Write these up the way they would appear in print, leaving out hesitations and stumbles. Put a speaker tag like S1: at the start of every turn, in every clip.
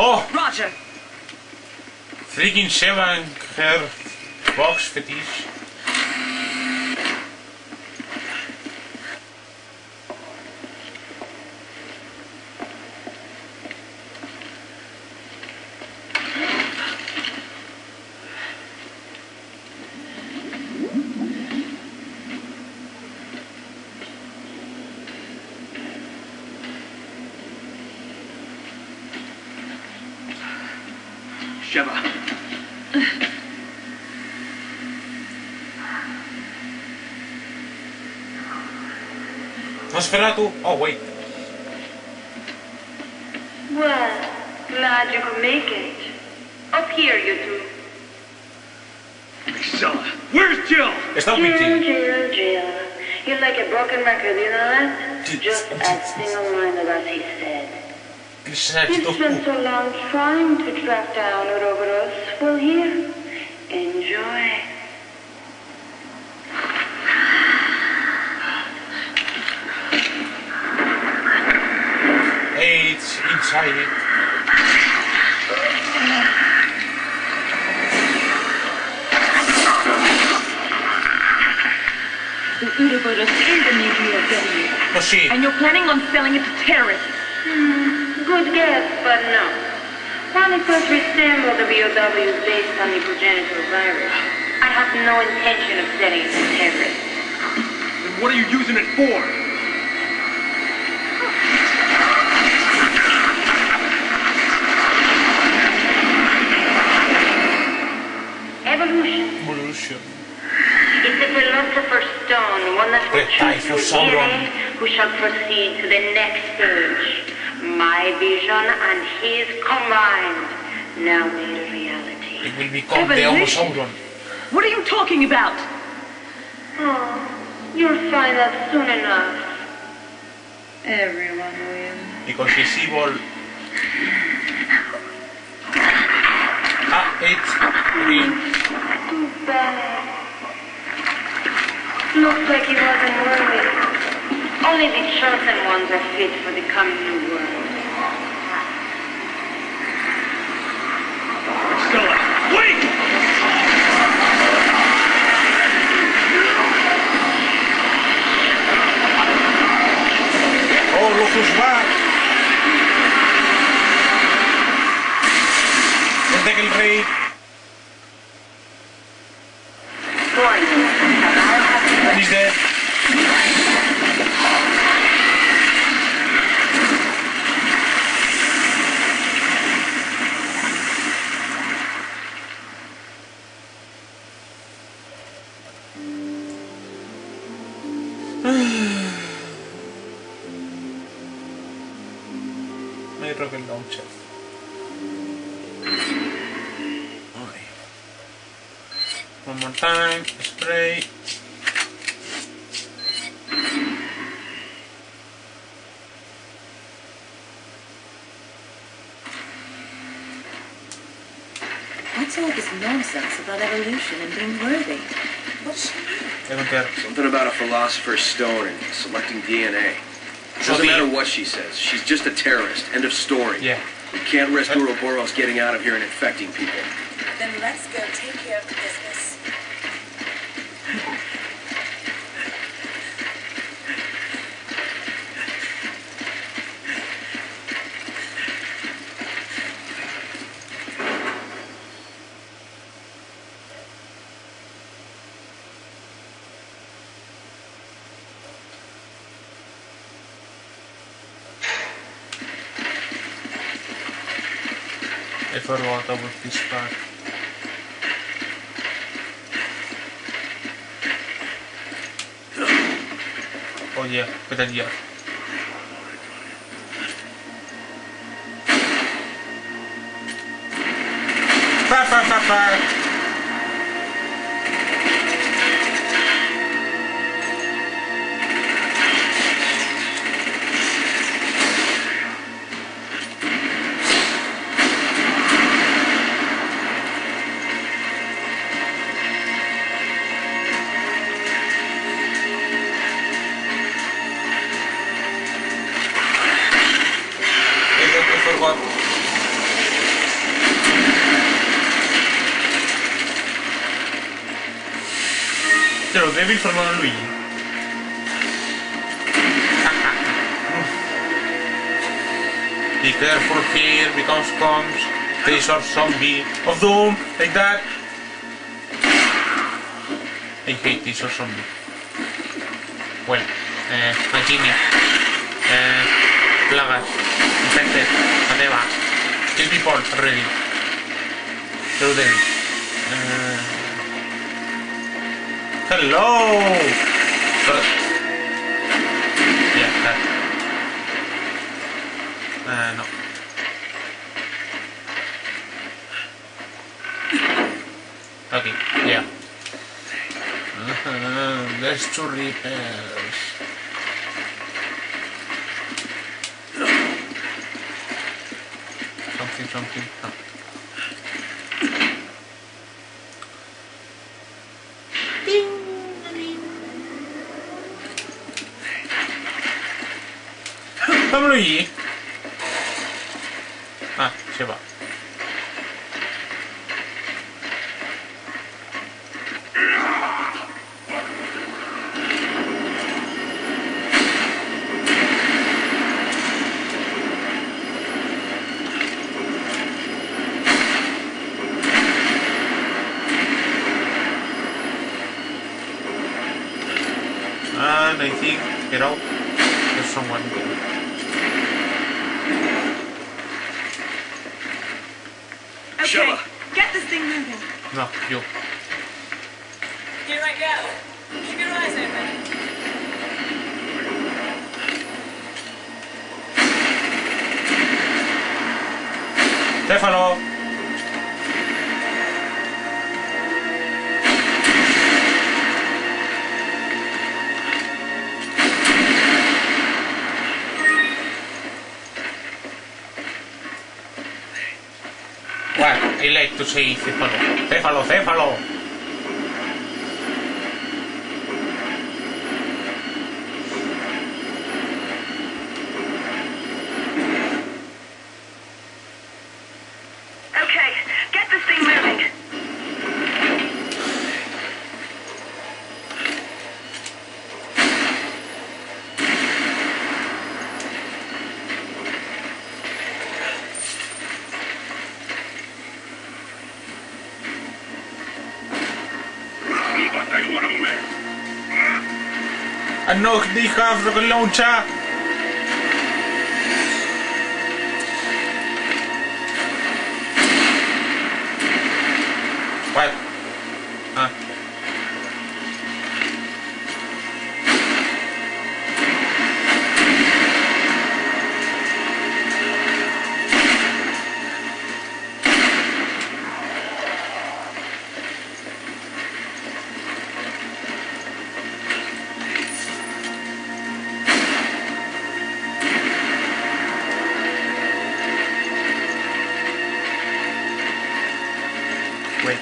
S1: Oh!
S2: Roger.
S1: Freaking 7 her box fetish.
S3: Sheva.
S1: Nosferatu. Oh wait.
S4: Well, glad you could make it. Up here, you two.
S3: Excella. Where's Jill?
S1: Está
S4: Jill,
S1: Witty.
S4: Jill, Jill. You're like a broken record, you know that? Just as single-minded as he said. You've spent so long trying to track down Uroboros. Well, here, enjoy.
S1: Hey, it's inside it.
S2: The Uroboros is a nuclear detonate.
S1: No shit.
S2: And you're planning on selling it to terrorists.
S4: Good guess, but no. While it does resemble the BOWs based on the progenitor virus, I have no intention of selling it to terrorists.
S3: Then what are you using it for?
S4: Evolution. It's a philosopher's stone, one that will choose his DNA who shall proceed to the next stage. My vision and his combined, now made a reality.
S1: It will become the Homo Sauron.
S2: What are you talking about?
S4: Oh, you'll find out soon enough. Everyone will.
S1: Because he's evil. Ah, it's green.
S4: Too bad. Looks like he wasn't worthy. Only the chosen ones are fit for the coming new world.
S3: Excella. Wait!
S1: Oh, look who's back. Vente el rey. And he's dead. My rocket launcher. Okay. One more time, spray.
S2: What's all this nonsense about evolution and being worthy? What's she mean?
S1: I don't care.
S5: Something about a philosopher's stone and selecting DNA. It doesn't matter what she says. She's just a terrorist. End of story.
S1: Yeah.
S5: We can't risk Uroboros getting out of here and infecting people.
S6: Then let's go take care of the business.
S1: I forgot about this part. Oh yeah, good idea. Pa pa pa pa. What? Devil sono lui. Be careful here because comes this or zombie of doom like that. I hate this or zombie. Well, Virginia. Plagas. Infected. Whatever. Kill people already. Kill them. Hello! Yeah, that. No. Okay, yeah. There's 2 repairs. Something. No. Fammelo lì. Ah, si va. And I think, get out, there's someone there.
S6: Okay, get this thing moving.
S1: No, you.
S6: Here I go. Keep your eyes open.
S1: Stefano! Well, I like to say Cefalo. Cefalo!
S4: Okay, get this thing moving.
S1: And knock the half rocket launcher! What? Wait.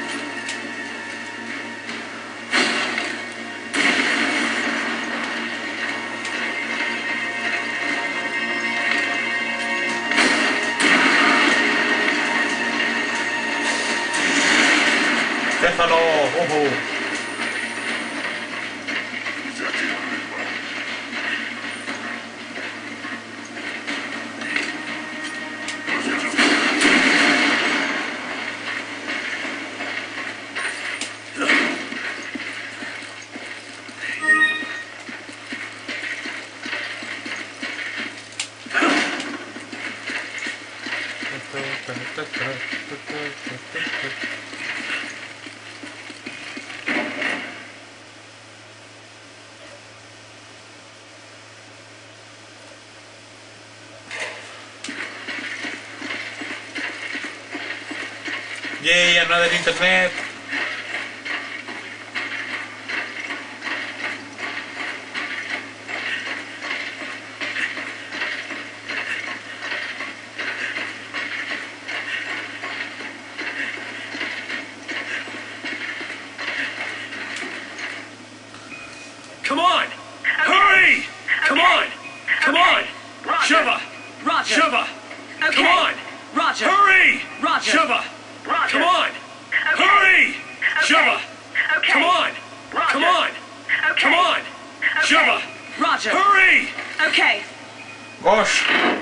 S1: Stefano! Oh. Yay, another internet!
S3: Come on! Hurry! Come on! Come on!
S6: Roger.
S3: Shiva!
S6: Roger.
S3: Shiva!
S6: Okay.
S3: Come on!
S6: Roger.
S3: Hurry!
S6: Roger.
S3: Shiva!
S4: Roger.
S3: Come on!
S4: Okay.
S3: Hurry!
S4: Okay.
S3: Shiva!
S4: Okay.
S3: Come on!
S4: Roger.
S3: Come on!
S6: Roger.
S3: Hurry!
S6: Okay.
S1: Gosh.